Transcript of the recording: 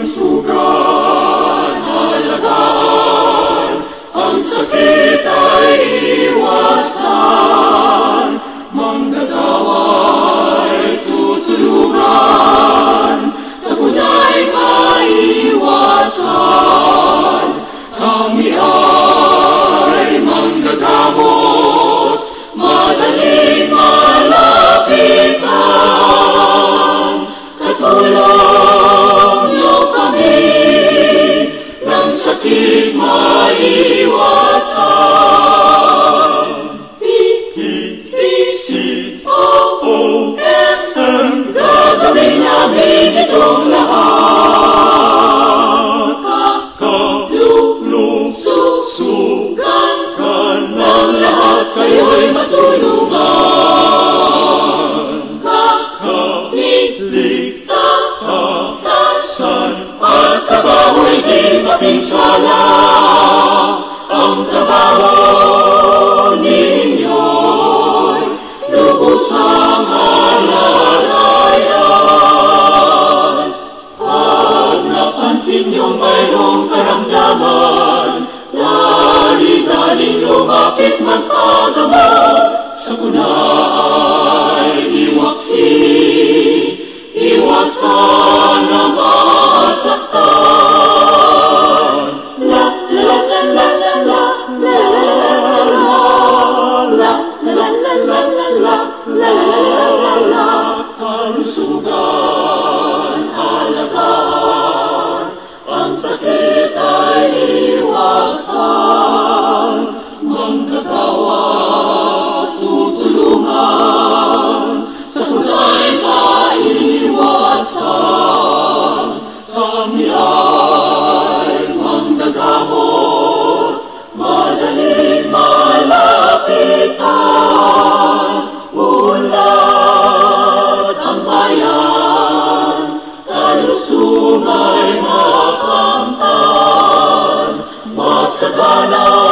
kalusugan, alagaan, ang sakit ay iwasan, manggagawa'y tutulungan, sakuna'y maiwasan. Kami ay manggagamot, madaling malapitan, katulong niyo kami ng sakit maiwasan. PCCOOM, gagawin namin itong lahat. Kakalulusugan ng lahat kayo'y matulungan. Kakaligtasan at trabaho'y di mapinsala. Ang trabaho ninyo'y lubusang alalayan. Pag napansin niyong mayroong karamdaman, dali-daling lumapit magpagamot. Sakuna'y iwaksi, iwasan ang masaktan. La la la la la la la la la la la la. Kalusugan, alagaan, ang sakit ay iwasan, manggagawa, tutulungan, sakuna'y maiwasan. Kami ay manggagamot, madaling malapitan, unlad ang bayan, kalusungay makamtan, masagana